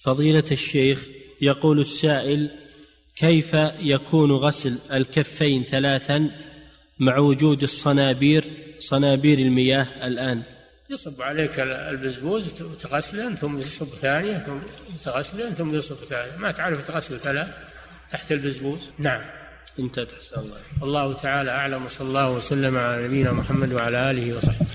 فضيلة الشيخ، يقول السائل: كيف يكون غسل الكفين 3 مع وجود صنابير المياه الآن؟ يصب عليك البزبوز وتغسله ثم يصب ثانية ثم تغسله ثم يصب ثانية، ما تعرف تغسل 3 تحت البزبوز. نعم. انت تحسن الله. الله تعالى أعلم، وصلى الله وسلم على نبينا محمد وعلى آله وصحبه.